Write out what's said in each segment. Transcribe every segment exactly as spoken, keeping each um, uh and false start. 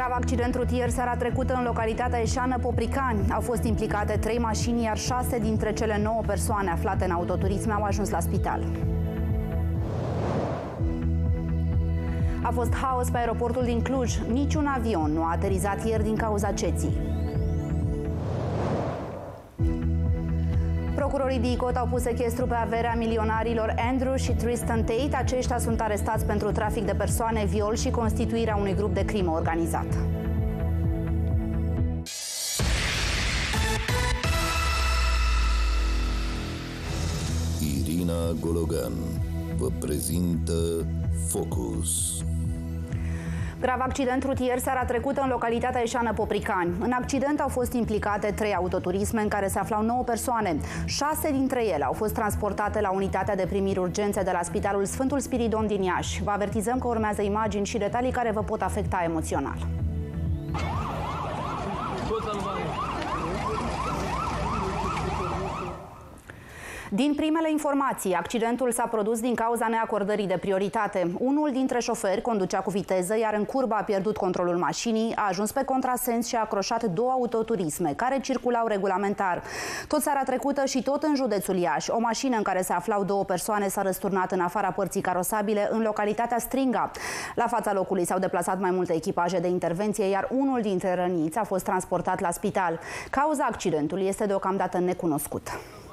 Grav accident rutier seara trecută în localitatea Eșană, Popricani. Au fost implicate trei mașini, iar șase dintre cele nouă persoane aflate în autoturisme au ajuns la spital. A fost haos pe aeroportul din Cluj. Niciun avion nu a aterizat ieri din cauza ceții. Procurorii D I C O T au pus sechestru pe averea milionarilor Andrew și Tristan Tate. Aceștia sunt arestați pentru trafic de persoane, viol și constituirea unui grup de crimă organizată. Irina Gologan vă prezintă Focus. Grav accident rutier seara trecută în localitatea Eșană, Popricani. În accident au fost implicate trei autoturisme în care se aflau nouă persoane. Șase dintre ele au fost transportate la unitatea de primiri urgențe de la Spitalul Sfântul Spiridon din Iași. Vă avertizăm că urmează imagini și detalii care vă pot afecta emoțional. Din primele informații, accidentul s-a produs din cauza neacordării de prioritate. Unul dintre șoferi conducea cu viteză, iar în curbă a pierdut controlul mașinii, a ajuns pe contrasens și a acroșat două autoturisme care circulau regulamentar. Tot seara trecută și tot în județul Iași, o mașină în care se aflau două persoane s-a răsturnat în afara părții carosabile în localitatea Stringa. La fața locului s-au deplasat mai multe echipaje de intervenție, iar unul dintre răniți a fost transportat la spital. Cauza accidentului este deocamdată necunoscută.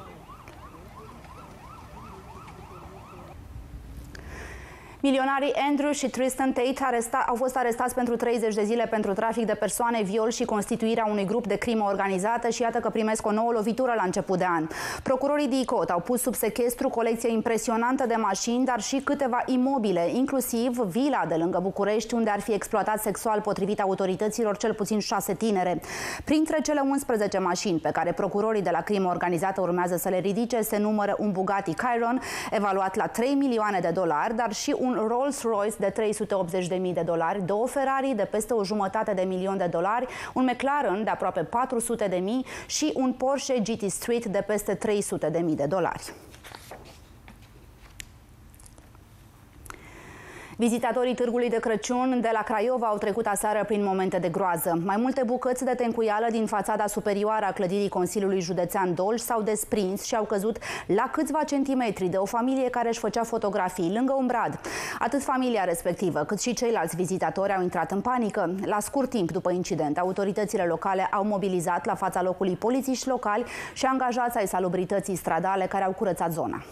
Milionarii Andrew și Tristan Tate aresta, au fost arestați pentru treizeci de zile pentru trafic de persoane, viol și constituirea unui grup de crimă organizată și iată că primesc o nouă lovitură la început de an. Procurorii D I C O T au pus sub sechestru colecție impresionantă de mașini, dar și câteva imobile, inclusiv vila de lângă București, unde ar fi exploatat sexual, potrivit autorităților, cel puțin șase tinere. Printre cele unsprezece mașini pe care procurorii de la crimă organizată urmează să le ridice se numără un Bugatti Chiron, evaluat la trei milioane de dolari, dar și un un Rolls-Royce de trei sute optzeci de mii de dolari, două Ferrari de peste o jumătate de milion de dolari, un McLaren de aproape patru sute de mii și un Porsche G T Street de peste trei sute de mii de dolari. Vizitatorii Târgului de Crăciun de la Craiova au trecut aseară prin momente de groază. Mai multe bucăți de tencuială din fațada superioară a clădirii Consiliului Județean Dolj s-au desprins și au căzut la câțiva centimetri de o familie care își făcea fotografii lângă un brad. Atât familia respectivă, cât și ceilalți vizitatori au intrat în panică. La scurt timp după incident, autoritățile locale au mobilizat la fața locului polițiști locali și angajați ai salubrității stradale care au curățat zona.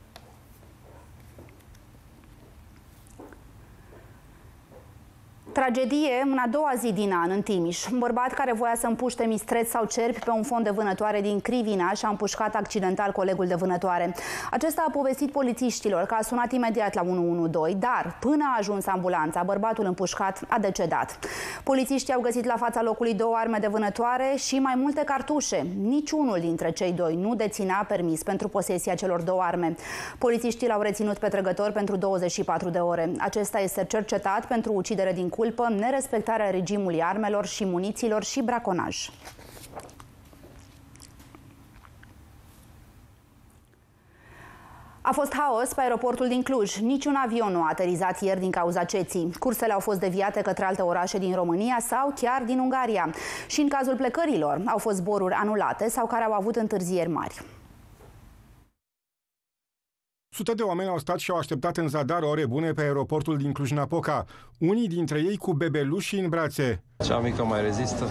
Tragedie în a doua zi din an, în Timiș. Un bărbat care voia să împuște mistreți sau cerbi pe un fond de vânătoare din Crivina și a împușcat accidental colegul de vânătoare. Acesta a povestit polițiștilor că a sunat imediat la unu unu doi, dar până a ajuns ambulanța, bărbatul împușcat a decedat. Polițiștii au găsit la fața locului două arme de vânătoare și mai multe cartușe. Niciunul dintre cei doi nu deținea permis pentru posesia celor două arme. Polițiștii l-au reținut pe trăgător pentru douăzeci și patru de ore. Acesta este cercetat pentru ucidere din culpă, nerespectarea regimului armelor și munițiilor și braconaj. A fost haos pe aeroportul din Cluj. Niciun avion nu a aterizat ieri din cauza ceții. Cursele au fost deviate către alte orașe din România sau chiar din Ungaria. Și în cazul plecărilor au fost zboruri anulate sau care au avut întârzieri mari. Sute de oameni au stat și au așteptat în zadar ore bune pe aeroportul din Cluj-Napoca, unii dintre ei cu bebeluși în brațe. Cea mică mai rezistă?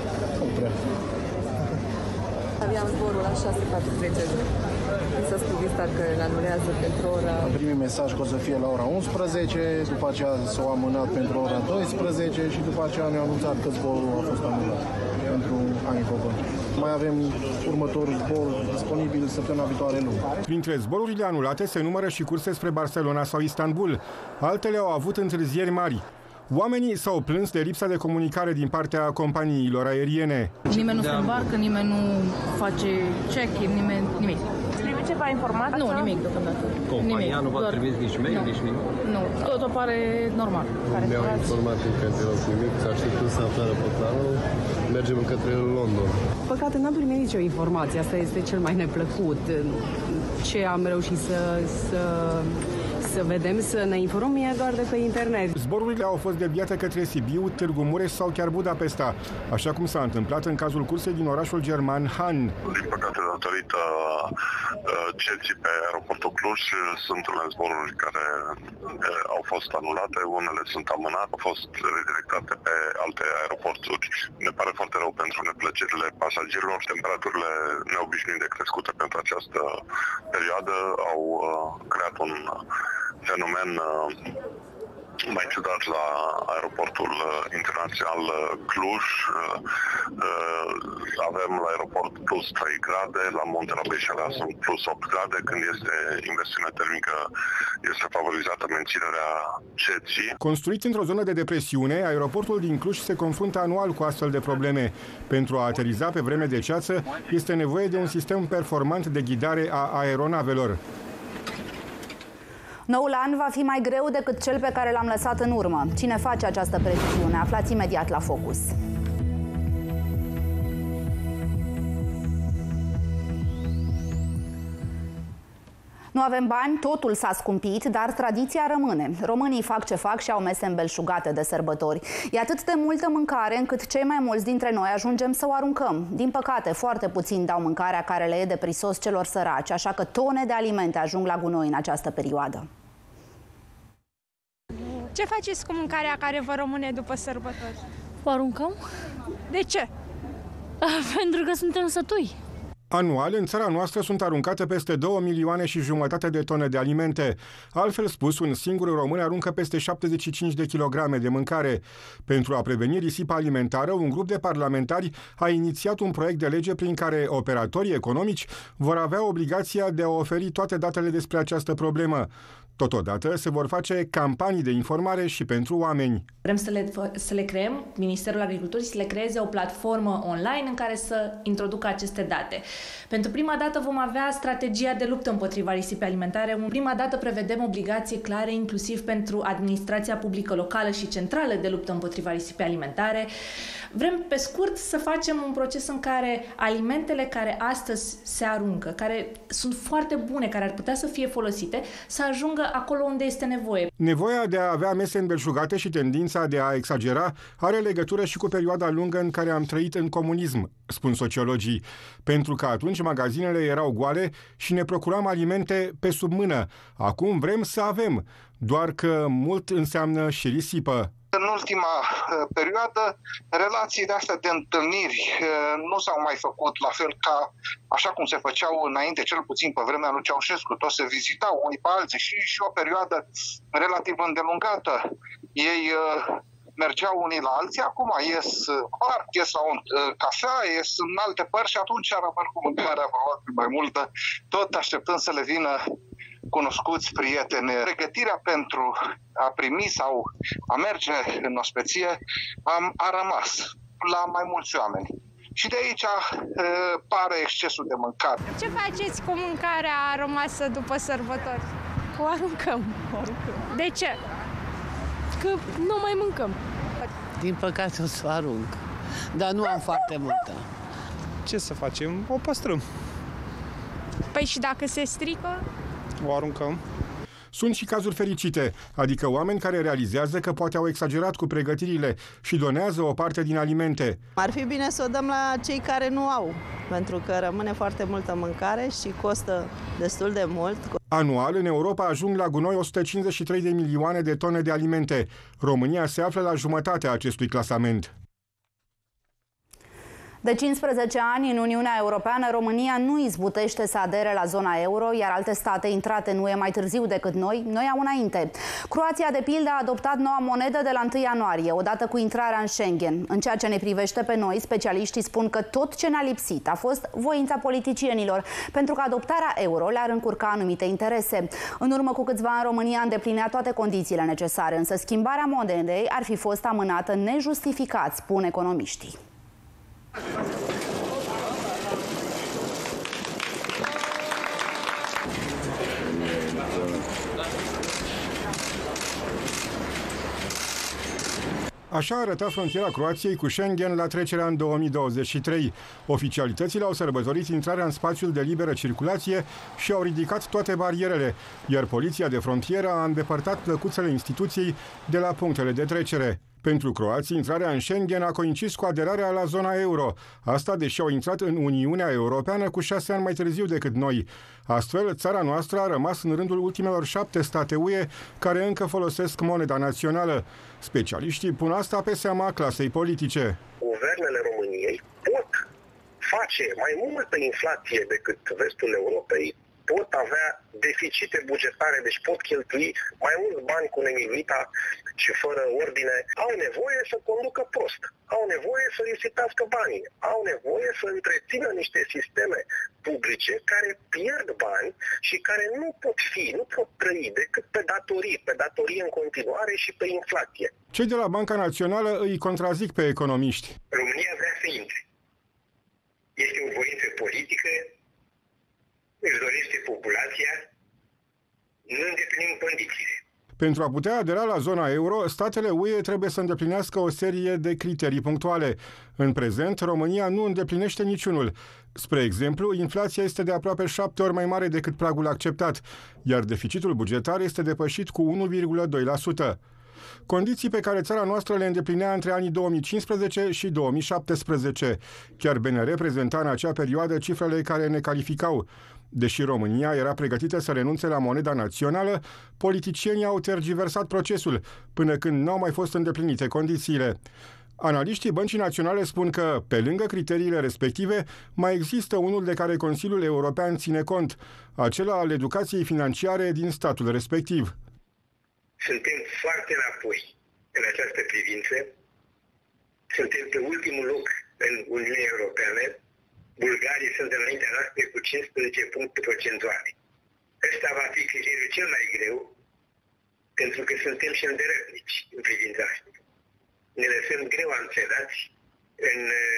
Aveam zborul la șase patruzeci. S-a spus că îl anulează pentru ora... Am primit mesaj că o să fie la ora unsprezece, după aceea s-au amânat pentru ora douăsprezece și după aceea ne-au anunțat că zborul a fost anulat pentru Anicopă. Mai avem următorul zbor disponibil săptămâna viitoare luni. Printre zborurile anulate se numără și curse spre Barcelona sau Istanbul. Altele au avut întârzieri mari. Oamenii s-au plâns de lipsa de comunicare din partea companiilor aeriene. Nimeni nu se îmbarcă, nimeni nu face check-in, nimeni, nimic. Trebuie ceva informație? Nu, nimic deocamdată. Compania nimic, nu v-a trimis nici mail, nu. nici nimic? Nu, totul pare normal. Mi-au informat încă de la nimic, s-a așteptat să află răpătarul, mergem către London. Păcate, n-am primit nicio informație, asta este cel mai neplăcut. Ce am reușit să, să, să vedem, să ne informăm, e doar de pe internet. Zborurile au fost deviate către Sibiu, Târgu Mureș sau chiar Budapesta, așa cum s-a întâmplat în cazul cursei din orașul german Han. Din păcate, datorită ceții pe aeroportul Cluj, sunt unele zboruri care au fost anulate, unele sunt amânate, au fost redirectate pe alte aeroporturi. Ne pare foarte rău pentru neplăcerile pasagerilor. Temperaturile neobișnuit de crescute pentru această perioadă au creat un fenomen mai ciudat la aeroportul internațional Cluj. Avem la aeroport plus trei grade, la Munte Robeșelea sunt plus opt grade. Când este inversiune termică, este favorizată menținerea ceții. Construit într-o zonă de depresiune, aeroportul din Cluj se confruntă anual cu astfel de probleme. Pentru a ateriza pe vreme de ceață, este nevoie de un sistem performant de ghidare a aeronavelor. Noul an va fi mai greu decât cel pe care l-am lăsat în urmă. Cine face această previziune? Aflați imediat la Focus. Nu avem bani, totul s-a scumpit, dar tradiția rămâne. Românii fac ce fac și au mese îmbelșugate de sărbători. E atât de multă mâncare încât cei mai mulți dintre noi ajungem să o aruncăm. Din păcate, foarte puțini dau mâncarea care le e de prisos celor săraci, așa că tone de alimente ajung la gunoi în această perioadă. Ce faceți cu mâncarea care vă rămâne după sărbători? O aruncăm. De ce? Pentru că suntem sătui. Anual, în țara noastră sunt aruncate peste două milioane și jumătate de tone de alimente. Altfel spus, un singur român aruncă peste șaptezeci și cinci de kilograme de mâncare. Pentru a preveni risipa alimentară, un grup de parlamentari a inițiat un proiect de lege prin care operatorii economici vor avea obligația de a oferi toate datele despre această problemă. Totodată se vor face campanii de informare și pentru oameni. Vrem să le, să le creăm, Ministerul Agriculturii să le creeze o platformă online în care să introducă aceste date. Pentru prima dată vom avea strategia de luptă împotriva risipei alimentare. În prima dată prevedem obligații clare inclusiv pentru administrația publică locală și centrală de luptă împotriva risipei alimentare. Vrem, pe scurt, să facem un proces în care alimentele care astăzi se aruncă, care sunt foarte bune, care ar putea să fie folosite, să ajungă acolo unde este nevoie. Nevoia de a avea mese îmbelșugate și tendința de a exagera are legătură și cu perioada lungă în care am trăit în comunism, spun sociologii, pentru că atunci magazinele erau goale și ne procuram alimente pe sub mână. Acum vrem să avem, doar că mult înseamnă și risipă. În ultima uh, perioadă, relațiile astea de întâlniri uh, nu s-au mai făcut la fel ca așa cum se făceau înainte, cel puțin pe vremea lui Ceaușescu. Toți se vizitau unii pe alții și, și o perioadă relativ îndelungată. Ei uh, mergeau unii la alții, acum ies uh, parc, ies la un uh, cafea, ies în alte părți și atunci rămân cu mâncarea probabil mai multă, tot așteptând să le vină cunoscuți, prieteni. Pregătirea pentru a primi sau a merge în ospeție am, a rămas la mai mulți oameni. Și de aici uh, pare excesul de mâncare. Ce faceți cu mâncarea rămasă după sărbători? O aruncăm. O aruncăm. De ce? Că nu mai mâncăm. Din păcate o să o arunc, dar nu am foarte multă. Ce să facem? O păstrăm. Păi și dacă se strică? O aruncăm. Sunt și cazuri fericite, adică oameni care realizează că poate au exagerat cu pregătirile și donează o parte din alimente. Ar fi bine să o dăm la cei care nu au, pentru că rămâne foarte multă mâncare și costă destul de mult. Anual, în Europa ajung la gunoi o sută cincizeci și trei de milioane de tone de alimente. România se află la jumătatea acestui clasament. De cincisprezece ani, în Uniunea Europeană, România nu izbutește să adere la zona euro, iar alte state intrate în U E mai târziu decât noi, noi au înainte. Croația, de pildă, a adoptat noua monedă de la întâi ianuarie, odată cu intrarea în Schengen. În ceea ce ne privește pe noi, specialiștii spun că tot ce ne-a lipsit a fost voința politicienilor, pentru că adoptarea euro le-ar încurca anumite interese. În urmă cu câțiva ani, România îndeplinea toate condițiile necesare, însă schimbarea monedei ar fi fost amânată nejustificat, spun economiștii. Așa arăta frontiera Croației cu Schengen la trecerea în două mii douăzeci și trei. Oficialitățile au sărbătorit intrarea în spațiul de liberă circulație și au ridicat toate barierele, iar poliția de frontieră a îndepărtat plăcuțele instituției de la punctele de trecere. Pentru croații, intrarea în Schengen a coincis cu aderarea la zona euro. Asta deși au intrat în Uniunea Europeană cu șase ani mai târziu decât noi. Astfel, țara noastră a rămas în rândul ultimelor șapte state U E care încă folosesc moneda națională. Specialiștii pun asta pe seama clasei politice. Guvernele României pot face mai multă inflație decât vestul Europei, pot avea deficite bugetare, deci pot cheltui mai mulți bani cu nemilita și fără ordine. Au nevoie să conducă prost, au nevoie să risipească banii, au nevoie să întrețină niște sisteme publice care pierd bani și care nu pot fi, nu pot trăi decât pe datorii, pe datorii în continuare și pe inflație. Cei de la Banca Națională îi contrazic pe economiști. România vrea să intre. Este o voință politică, își dorește populația, nu îndeplinim condițiile. Pentru a putea adera la zona euro, statele U E trebuie să îndeplinească o serie de criterii punctuale. În prezent, România nu îndeplinește niciunul. Spre exemplu, inflația este de aproape șapte ori mai mare decât pragul acceptat, iar deficitul bugetar este depășit cu unu virgulă doi la sută. Condiții pe care țara noastră le îndeplinea între anii două mii cincisprezece și două mii șaptesprezece. Chiar B N R prezenta în acea perioadă cifrele care ne calificau. Deși România era pregătită să renunțe la moneda națională, politicienii au tergiversat procesul, până când n-au mai fost îndeplinite condițiile. Analiștii Băncii Naționale spun că, pe lângă criteriile respective, mai există unul de care Consiliul European ține cont, acela al educației financiare din statul respectiv. Suntem foarte înapoi în această privință. Suntem pe ultimul loc în Uniunea Europeană. Bulgarii sunt înaintea noastră cu cincisprezece puncte procentuale. Ăsta va fi criteriul cel mai greu, pentru că suntem și îndărătnici în privința asta. Ne lăsăm greu anțedați în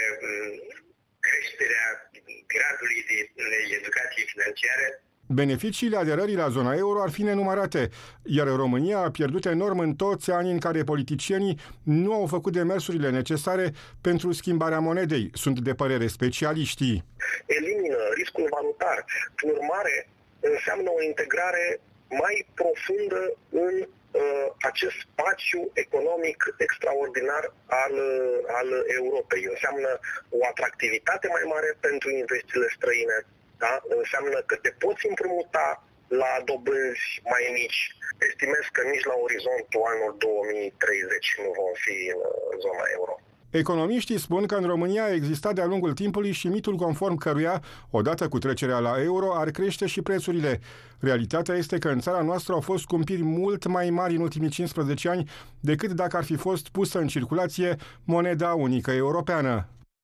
creșterea gradului de educație financiară. Beneficiile aderării la zona euro ar fi nenumărate, iar România a pierdut enorm în toți anii în care politicienii nu au făcut demersurile necesare pentru schimbarea monedei, sunt de părere specialiștii. Elimină riscul valutar. Prin urmare, înseamnă o integrare mai profundă în uh, acest spațiu economic extraordinar al, al Europei. Înseamnă o atractivitate mai mare pentru investițiile străine. Da? Înseamnă că te poți împrumuta la dobânzi mai mici. Estimez că nici la orizontul anul două mii treizeci nu vom fi în zona euro. Economiștii spun că în România a existat de-a lungul timpului și mitul conform căruia, odată cu trecerea la euro, ar crește și prețurile. Realitatea este că în țara noastră au fost scumpiri mult mai mari în ultimii cincisprezece ani decât dacă ar fi fost pusă în circulație moneda unică europeană.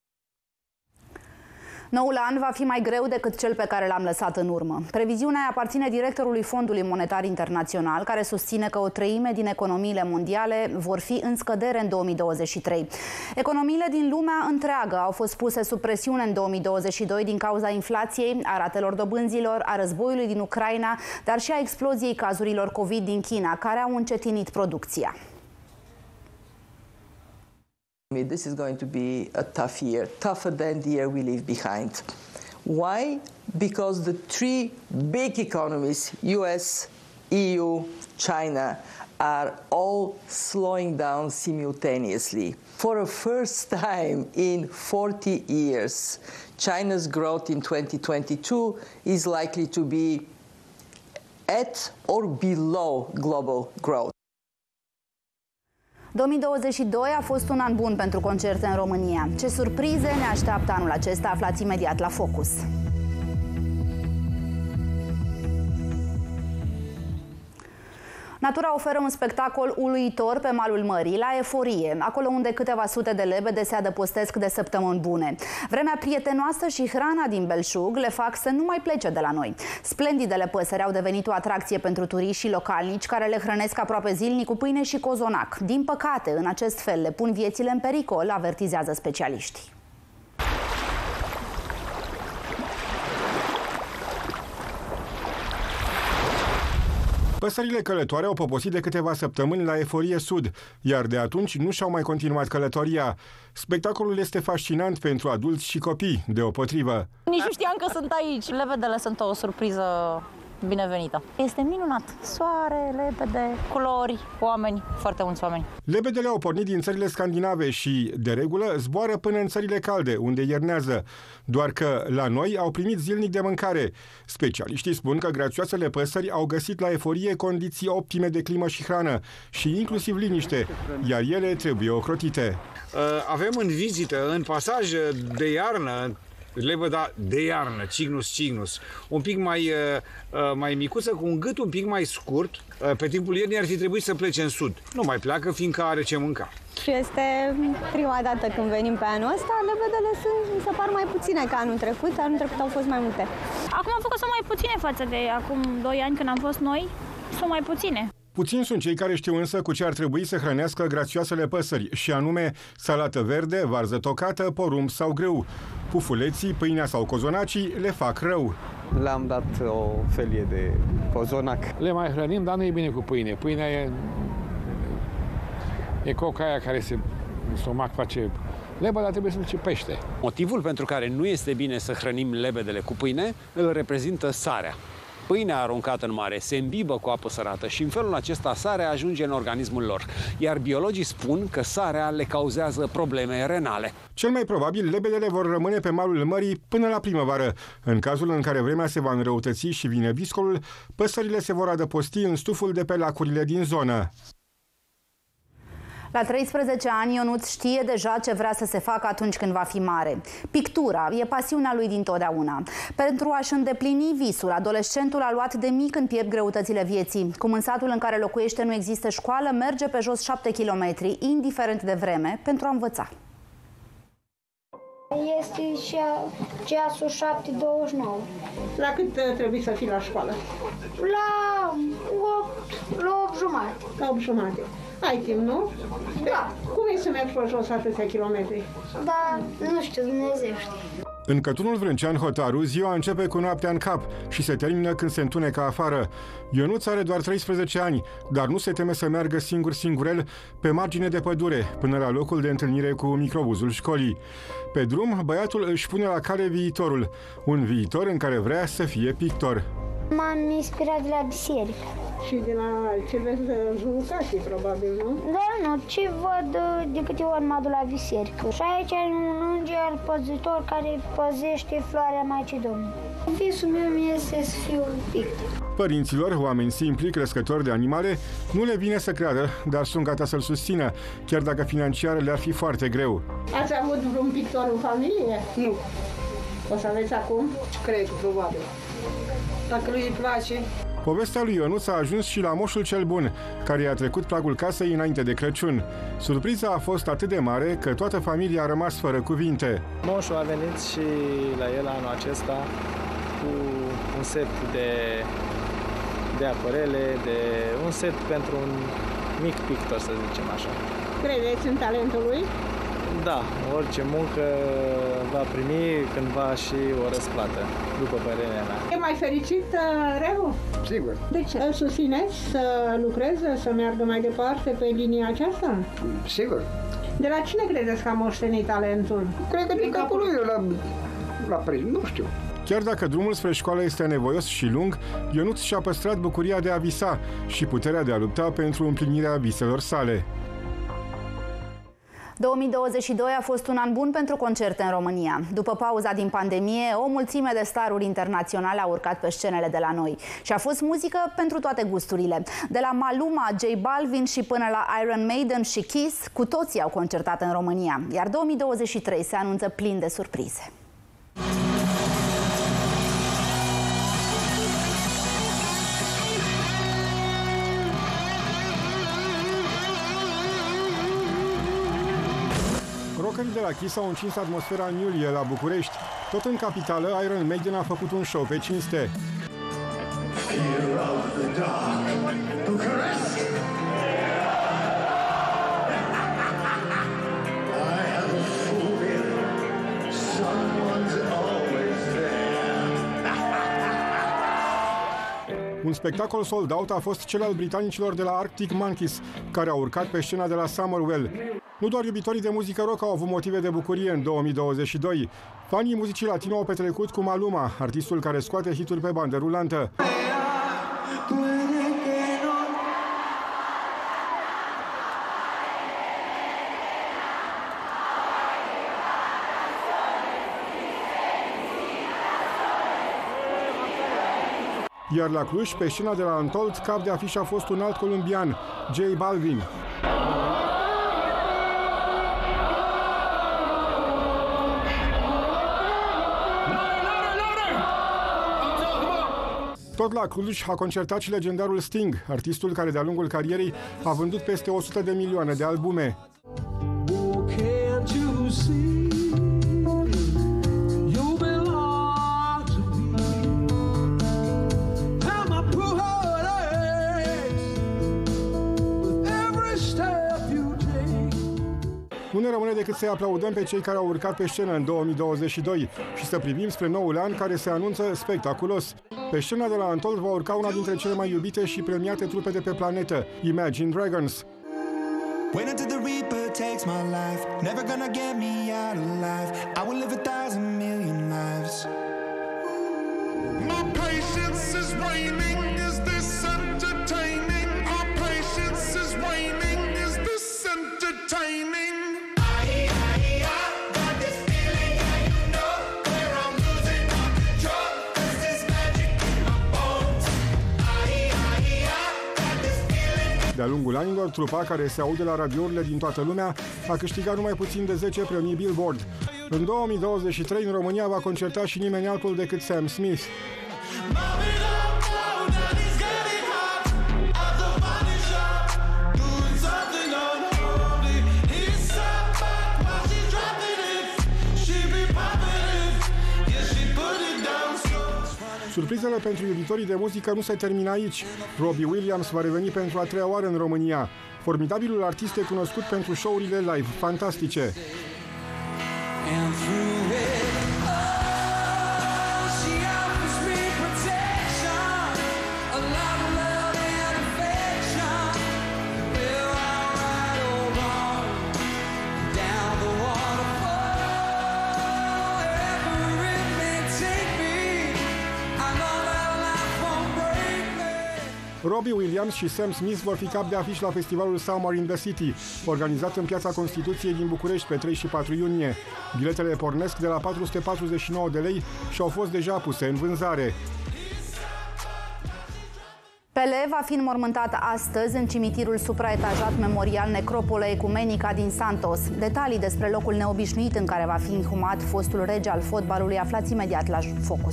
Noul an va fi mai greu decât cel pe care l-am lăsat în urmă. Previziunea aparține directorului Fondului Monetar Internațional, care susține că o treime din economiile mondiale vor fi în scădere în două mii douăzeci și trei. Economiile din lumea întreagă au fost puse sub presiune în două mii douăzeci și doi din cauza inflației, a ratelor dobânzilor, a războiului din Ucraina, dar și a exploziei cazurilor COVID din China, care au încetinit producția. This is going to be a tough year, tougher than the year we leave behind. Why? Because the three big economies, U S, E U, China, are all slowing down simultaneously. For the first time in forty years, China's growth in twenty twenty-two is likely to be at or below global growth. două mii douăzeci și doi a fost un an bun pentru concerte în România. Ce surprize ne așteaptă anul acesta, aflați imediat la Focus. Natura oferă un spectacol uluitor pe malul mării, la Eforie, acolo unde câteva sute de lebede se adăpostesc de săptămâni bune. Vremea prietenoasă și hrana din belșug le fac să nu mai plece de la noi. Splendidele păsări au devenit o atracție pentru turiști și localnici care le hrănesc aproape zilnic cu pâine și cozonac. Din păcate, în acest fel le pun viețile în pericol, avertizează specialiștii. Păsările călătoare au poposit de câteva săptămâni la Eforie Sud, iar de atunci nu și-au mai continuat călătoria. Spectacolul este fascinant pentru adulți și copii, deopotrivă. Nici nu știam că sunt aici. Lebedele sunt o surpriză binevenită. Este minunat. Soare, lebede, culori, oameni, foarte mulți oameni. Lebedele au pornit din țările scandinave și, de regulă, zboară până în țările calde, unde iernează. Doar că la noi au primit zilnic de mâncare. Specialiștii spun că grațioasele păsări au găsit la Eforie condiții optime de climă și hrană și inclusiv liniște, iar ele trebuie ocrotite. Avem în vizită, în pasaj de iarnă, lebăda de iarnă, Cygnus cygnus, un pic mai, mai micuță, cu un gât un pic mai scurt. Pe timpul iernii ar fi trebuit să plece în sud. Nu mai pleacă, fiindcă are ce mânca. Și este prima dată când venim pe anul ăsta. Lebedele sunt, mi se par mai puține ca anul trecut. Anul trecut au fost mai multe. Acum am făcut să mai puține față de acum doi ani când am fost noi. Sunt mai puține. Puțini sunt cei care știu însă cu ce ar trebui să hrănească grațioasele păsări, și anume salată verde, varză tocată, porumb sau grâu. Pufuleții, pâinea sau cozonacii le fac rău. Le-am dat o felie de cozonac. Le mai hrănim, dar nu e bine cu pâine. Pâinea e, e coca aia care se, în stomac face lebă, dar trebuie să duce pește. Motivul pentru care nu este bine să hrănim lebedele cu pâine îl reprezintă sarea. Pâinea aruncată în mare se îmbibă cu apă sărată și în felul acesta sarea ajunge în organismul lor. Iar biologii spun că sarea le cauzează probleme renale. Cel mai probabil, lebedele vor rămâne pe malul mării până la primăvară. În cazul în care vremea se va înrăutăți și vine viscolul, păsările se vor adăposti în stuful de pe lacurile din zonă. La treisprezece ani, Ionuț știe deja ce vrea să se facă atunci când va fi mare. Pictura e pasiunea lui dintotdeauna. Pentru a-și îndeplini visul, adolescentul a luat de mic în piept greutățile vieții. Cum în satul în care locuiește nu există școală, merge pe jos șapte kilometri, indiferent de vreme, pentru a învăța. Este și ceasul șapte douăzeci și nouă. La cât trebuie să fii la școală? La opt, la opt jumate. La opt jumate. Ai timp, nu? Da. Cum e să mergi pe jos atâția kilometri? Da, nu știu, Dumnezeu știe. În Cătunul Vrâncean Hotaru, ziua începe cu noaptea în cap și se termină când se întunecă afară. Ionuț are doar treisprezece ani, dar nu se teme să meargă singur singurel pe margine de pădure, până la locul de întâlnire cu microbuzul școlii. Pe drum, băiatul își pune la cale viitorul, un viitor în care vrea să fie pictor. M-am inspirat de la biserică. Și de la ce vezi jucații, probabil, nu? Da, nu, ce văd de câte ori mă duc la biserică. Și aici e un înger păzitor care păzește floarea Maicii Domnului. Visul meu este să fiu pictor. Părinților, oameni simpli, crescători de animale, nu le vine să creadă, dar sunt gata să-l susțină, chiar dacă financiar le-ar fi foarte greu. Ați avut vreun pictor în familie? Nu. O să aveți acum? Cred, probabil. Dacă lui îi place. Povestea lui Ionuț a ajuns și la moșul cel bun, care i-a trecut pragul casei înainte de Crăciun. Surpriza a fost atât de mare că toată familia a rămas fără cuvinte. Moșul a venit și la el anul acesta cu un set de, de acuarele, de un set pentru un mic pictor, să zicem așa. Credeți în talentul lui? Da, orice muncă va primi cândva și o răsplată, după părerea mea. E mai fericit Relu? Sigur. De ce? Îl susțineți să lucreze, să meargă mai departe pe linia aceasta? Sigur. De la cine credeți că a moștenit talentul? Cred că din capul lui la, la prins, nu știu. Chiar dacă drumul spre școală este anevoios și lung, Ionuț și-a păstrat bucuria de a visa și puterea de a lupta pentru împlinirea viselor sale. două mii douăzeci și doi a fost un an bun pentru concerte în România. După pauza din pandemie, o mulțime de staruri internaționale au urcat pe scenele de la noi. Și a fost muzică pentru toate gusturile. De la Maluma, J Balvin și până la Iron Maiden și Kiss, cu toții au concertat în România. Iar două mii douăzeci și trei se anunță plin de surprize. Rockerii de la Kiss au încins atmosfera în iulie la București. Tot în capitală, Iron Maiden a făcut un show pe cinste. Un spectacol sold out a fost cel al britanicilor de la Arctic Monkeys, care au urcat pe scena de la Summerwell. Nu doar iubitorii de muzică rock au avut motive de bucurie în două mii douăzeci și doi. Fanii muzicii latino au petrecut cu Maluma, artistul care scoate hituri pe bandă rulantă. Iar la Cluj, pe scena de la Untold, cap de afiș a fost un alt colombian, J Balvin. Tot la Cluj a concertat și legendarul Sting, artistul care de-a lungul carierei a vândut peste o sută de milioane de albume. Nu ne rămâne decât să-i aplaudăm pe cei care au urcat pe scenă în două mii douăzeci și doi și să privim spre noul an care se anunță spectaculos. Pe scena de la Untold va urca una dintre cele mai iubite și premiate trupe de pe planetă, Imagine Dragons. De-a lungul anilor, trupa, care se aude la radiourile din toată lumea, a câștigat numai puțin de zece premii Billboard. În două mii douăzeci și trei, în România, va concerta și nimeni altul decât Sam Smith. Surprizele pentru iubitorii de muzică nu se termină aici. Robbie Williams va reveni pentru a treia oară în România. Formidabilul artist e cunoscut pentru show-urile live fantastice. Robbie Williams și Sam Smith vor fi cap de afiș la festivalul Summer in the City, organizat în Piața Constituției din București pe trei și patru iunie. Biletele pornesc de la patru sute patruzeci și nouă de lei și au fost deja puse în vânzare. Pele va fi înmormântat astăzi în cimitirul supraetajat memorial Necropole Ecumenica din Santos. Detalii despre locul neobișnuit în care va fi inhumat fostul rege al fotbalului aflați imediat la Focus.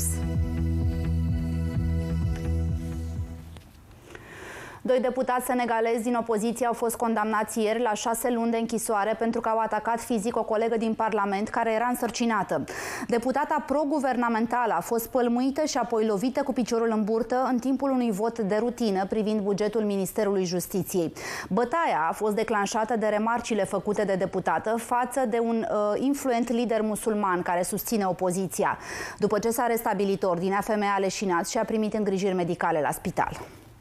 Doi deputați senegalezi din opoziție au fost condamnați ieri la șase luni de închisoare pentru că au atacat fizic o colegă din Parlament care era însărcinată. Deputata pro-guvernamentală a fost pălmuită și apoi lovită cu piciorul în burtă în timpul unui vot de rutină privind bugetul Ministerului Justiției. Bătaia a fost declanșată de remarcile făcute de deputată față de un uh, influent lider musulman care susține opoziția. După ce s-a restabilit ordinea, femeia a leșinat și a primit îngrijiri medicale la spital.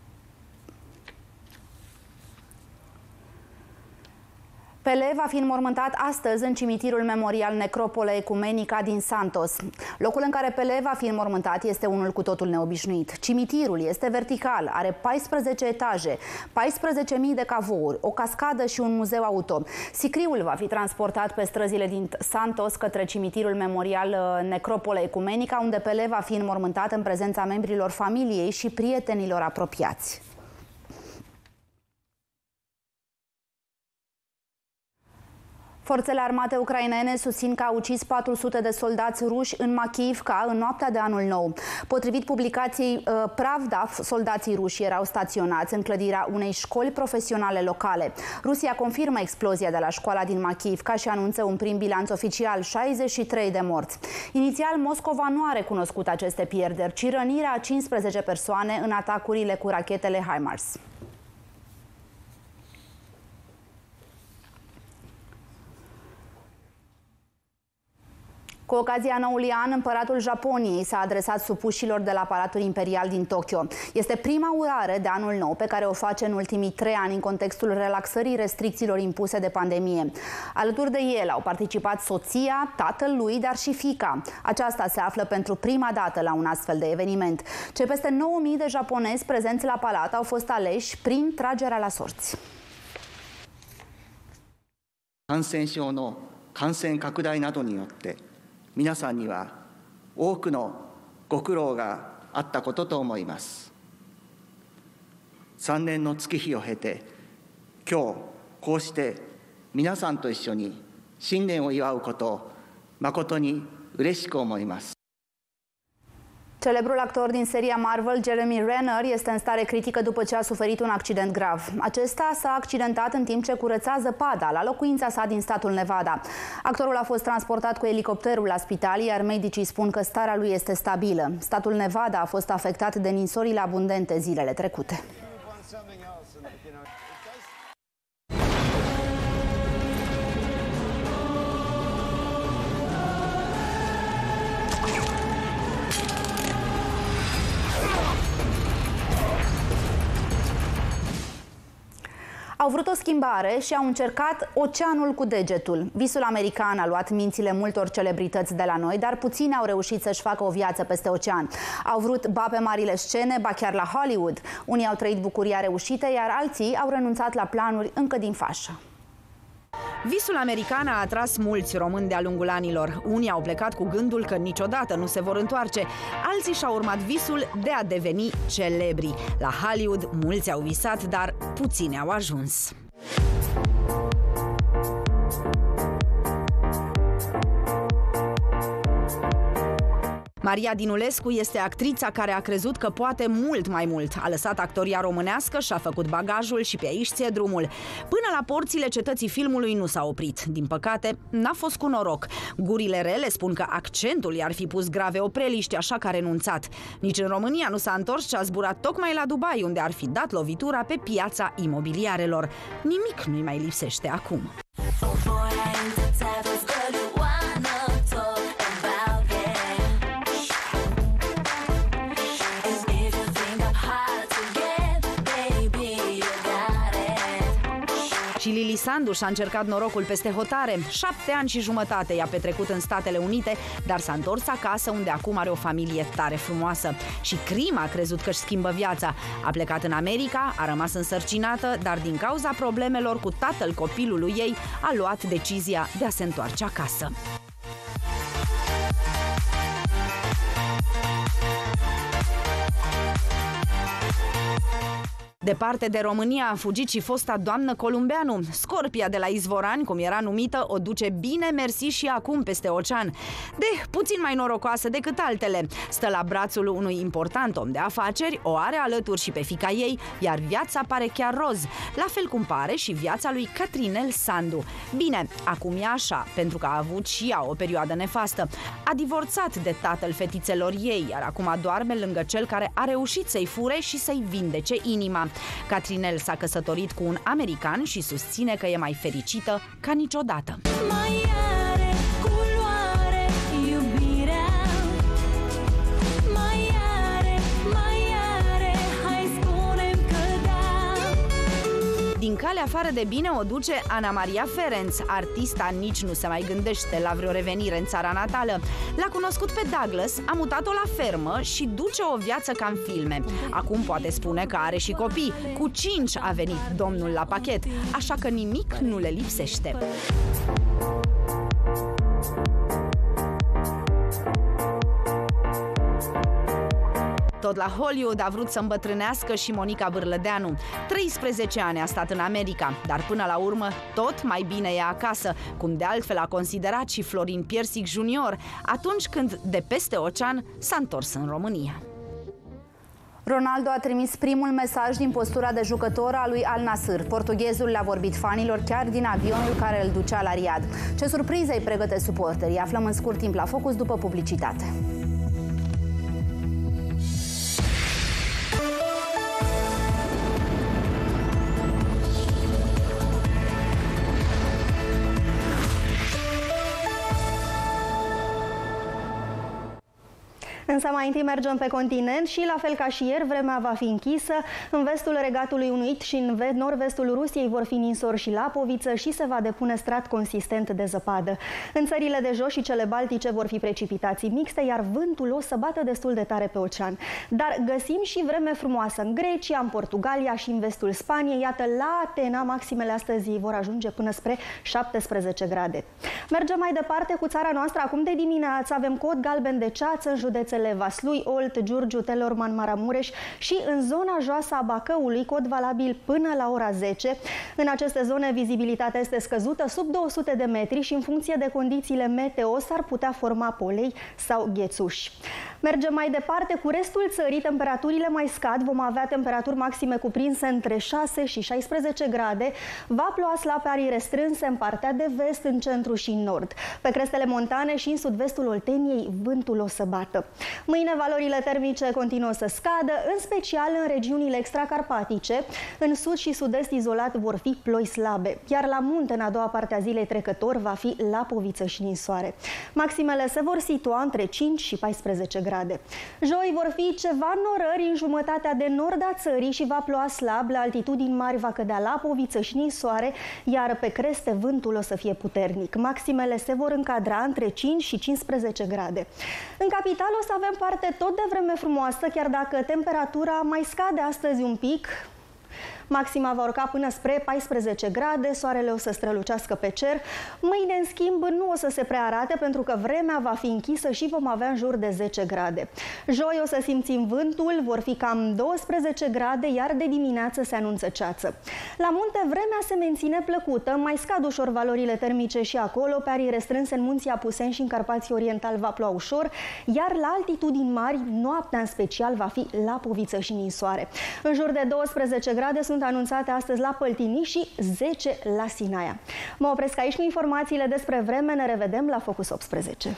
Pele va fi înmormântat astăzi în cimitirul memorial Necropole Ecumenica din Santos. Locul în care Pele va fi înmormântat este unul cu totul neobișnuit. Cimitirul este vertical, are paisprezece etaje, paisprezece mii de cavouri, o cascadă și un muzeu auto. Sicriul va fi transportat pe străzile din Santos către cimitirul memorial Necropole Ecumenica, unde Pele va fi înmormântat în prezența membrilor familiei și prietenilor apropiați. Forțele armate ucrainene susțin că au ucis patru sute de soldați ruși în Makiivka în noaptea de anul nou. Potrivit publicației uh, Pravda, soldații ruși erau staționați în clădirea unei școli profesionale locale. Rusia confirmă explozia de la școala din Makiivka și anunță un prim bilanț oficial, șaizeci și trei de morți. Inițial, Moscova nu a recunoscut aceste pierderi, ci rănirea a cincisprezece persoane în atacurile cu rachetele HIMARS. Cu ocazia noului an, împăratul Japoniei s-a adresat supușilor de la Palatul Imperial din Tokyo. Este prima urare de anul nou pe care o face în ultimii trei ani în contextul relaxării restricțiilor impuse de pandemie. Alături de el au participat soția, tatăl lui, dar și fiica. Aceasta se află pentru prima dată la un astfel de eveniment. Cei peste nouă mii de japonezi prezenți la palat au fost aleși prin tragerea la sorți. 感染症の感染拡大などによって皆さんには多くのご苦労があったことと思います。さんねんの月日を経て今日こうして皆さんと一緒に新年を祝うことを誠に嬉しく思います。 Celebrul actor din seria Marvel, Jeremy Renner, este în stare critică după ce a suferit un accident grav. Acesta s-a accidentat în timp ce curăța zăpada la locuința sa din statul Nevada. Actorul a fost transportat cu elicopterul la spital, iar medicii spun că starea lui este stabilă. Statul Nevada a fost afectat de ninsorile abundente zilele trecute. Au vrut o schimbare și au încercat oceanul cu degetul. Visul american a luat mințile multor celebrități de la noi, dar puțini au reușit să-și facă o viață peste ocean. Au vrut ba pe marile scene, ba chiar la Hollywood. Unii au trăit bucuria reușită, iar alții au renunțat la planuri încă din fașă. Visul american a atras mulți români de-a lungul anilor. Unii au plecat cu gândul că niciodată nu se vor întoarce. Alții și-au urmat visul de a deveni celebri. La Hollywood mulți au visat, dar puțini au ajuns. Maria Dinulescu este actrița care a crezut că poate mult mai mult. A lăsat actoria românească, și-a făcut bagajul și pe aici ție drumul. Până la porțile cetății filmului nu s-a oprit. Din păcate, n-a fost cu noroc. Gurile rele spun că accentul i-ar fi pus grave opreliști, așa că a renunțat. Nici în România nu s-a întors și a zburat tocmai la Dubai, unde ar fi dat lovitura pe piața imobiliarelor. Nimic nu-i mai lipsește acum. Și Lili Sandu și-a încercat norocul peste hotare. Șapte ani și jumătate i-a petrecut în Statele Unite, dar s-a întors acasă, unde acum are o familie tare frumoasă. Și Crima a crezut că își schimbă viața. A plecat în America, a rămas însărcinată, dar din cauza problemelor cu tatăl copilului ei, a luat decizia de a se întoarce acasă. Departe de România a fugit și fosta doamnă Columbeanu. Scorpia de la Izvorani, cum era numită, o duce bine mersi și acum peste ocean. De puțin mai norocoasă decât altele. Stă la brațul unui important om de afaceri, o are alături și pe fiica ei, iar viața pare chiar roz. La fel cum pare și viața lui Catrinel Sandu. Bine, acum e așa, pentru că a avut și ea o perioadă nefastă. A divorțat de tatăl fetițelor ei, iar acum doarme lângă cel care a reușit să-i fure și să-i vindece inima. Catrinel s-a căsătorit cu un american și susține că e mai fericită ca niciodată. Mai are culoare iubirea. Mai are, mai are, hai spune-mi că da. Din calea afară de bine o duce Ana Maria Ferenc. Artista nici nu se mai gândește la vreo revenire în țara natală. L-a cunoscut pe Douglas, a mutat-o la fermă și duce o viață ca în filme. Acum poate spune că are și copii. Cu cinci a venit domnul la pachet, așa că nimic nu le lipsește. Tot la Hollywood a vrut să îmbătrânească și Monica Vârlădeanu. treisprezece ani a stat în America, dar până la urmă tot mai bine e acasă, cum de altfel a considerat și Florin Piersic junior, atunci când de peste ocean s-a întors în România. Ronaldo a trimis primul mesaj din postura de jucător a lui Al Nassr. Portughezul le-a vorbit fanilor chiar din avionul care îl ducea la Riad. Ce surpriză îi pregătesc suporterii? Aflăm în scurt timp la Focus după publicitate. Însă mai întâi mergem pe continent și, la fel ca și ieri, vremea va fi închisă. În vestul Regatului Unit și în nord-vestul Rusiei vor fi ninsori și lapoviță și se va depune strat consistent de zăpadă. În țările de jos și cele baltice vor fi precipitații mixte, iar vântul o să bată destul de tare pe ocean. Dar găsim și vreme frumoasă în Grecia, în Portugalia și în vestul Spaniei. Iată, la Atena, maximele astăzi vor ajunge până spre șaptesprezece grade. Mergem mai departe cu țara noastră. Acum de dimineață avem cod galben de ceață în județele Vaslui, Olt, Giurgiu, Telorman, Maramureș și în zona joasă a Bacăului, cod valabil până la ora zece. În aceste zone vizibilitatea este scăzută, sub două sute de metri, și în funcție de condițiile meteo s-ar putea forma polei sau ghețuși. Mergem mai departe cu restul țării. Temperaturile mai scad, vom avea temperaturi maxime cuprinse între șase și șaisprezece grade. Va ploua slab pe arii restrânse în partea de vest, în centru și în nord. Pe crestele montane și în sud-vestul Olteniei vântul o să bată. Mâine valorile termice continuă să scadă, în special în regiunile extracarpatice. În sud și sud-est izolat vor fi ploi slabe, iar la munte, în a doua parte a zilei trecător, va fi lapoviță și ninsoare. Maximele se vor situa între cinci și paisprezece grade. Joi vor fi ceva norări în jumătatea de nord a țării și va ploua slab. La altitudini mari va cădea lapoviță și ninsoare, iar pe creste vântul o să fie puternic. Maximele se vor încadra între cinci și cincisprezece grade. În capitală o să avem parte tot de vreme frumoasă, chiar dacă temperatura mai scade astăzi un pic. Maxima va urca până spre paisprezece grade, soarele o să strălucească pe cer. Mâine, în schimb, nu o să se prea arate, pentru că vremea va fi închisă și vom avea în jur de zece grade. Joi o să simțim vântul, vor fi cam douăsprezece grade, iar de dimineață se anunță ceață. La munte vremea se menține plăcută, mai scad ușor valorile termice și acolo. Pe arii restrânse în munții Apuseni și în Carpații Oriental va ploua ușor, iar la altitudini mari, noaptea în special, va fi lapoviță și ninsoare. În jur de douăsprezece grade sunt anunțate astăzi la Păltini și zece la Sinaia. Mă opresc aici cu informațiile despre vreme. Ne revedem la Focus optsprezece.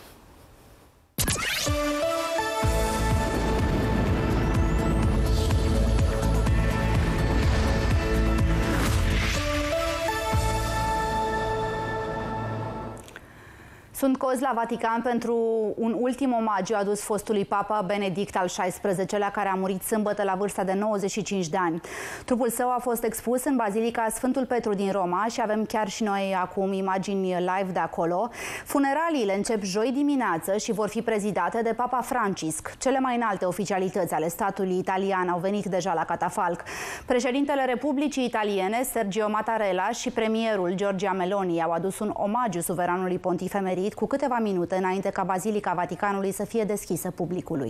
Sunt cozi la Vatican pentru un ultim omagiu adus fostului Papa Benedict al șaisprezecelea, care a murit sâmbătă la vârsta de nouăzeci și cinci de ani. Trupul său a fost expus în Bazilica Sfântul Petru din Roma și avem chiar și noi acum imagini live de acolo. Funeraliile încep joi dimineață și vor fi prezidate de Papa Francisc. Cele mai înalte oficialități ale statului italian au venit deja la catafalc. Președintele Republicii Italiene, Sergio Mattarella, și premierul Giorgia Meloni au adus un omagiu suveranului pontif emerit cu câteva minute înainte ca Bazilica Vaticanului să fie deschisă publicului.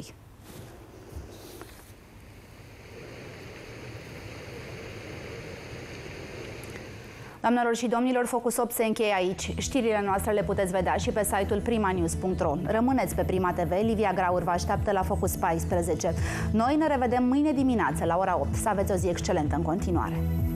Doamnelor și domnilor, Focus opt se încheie aici. Știrile noastre le puteți vedea și pe site-ul prima news punct ro. Rămâneți pe Prima T V, Livia Graur vă așteaptă la Focus paisprezece. Noi ne revedem mâine dimineață la ora opt. Să aveți o zi excelentă în continuare.